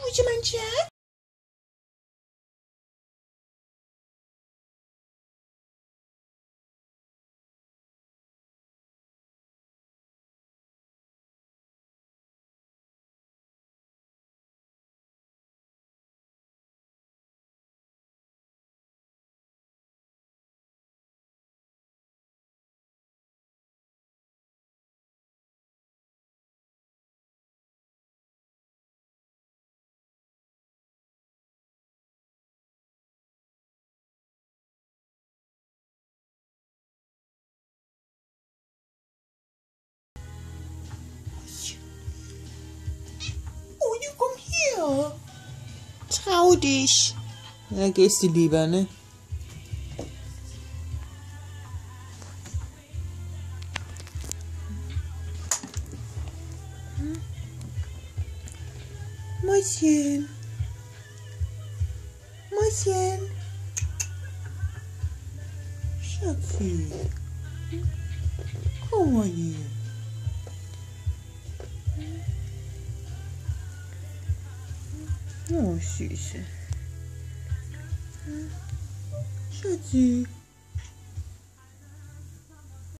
Wo ist mein Schatz? Oh, du komm her. Trau dich. Ja, gehst du lieber, ne? Mäuschen. Mäuschen. Schatzi. Komm mal hier. Oh, Süße. Schatzi.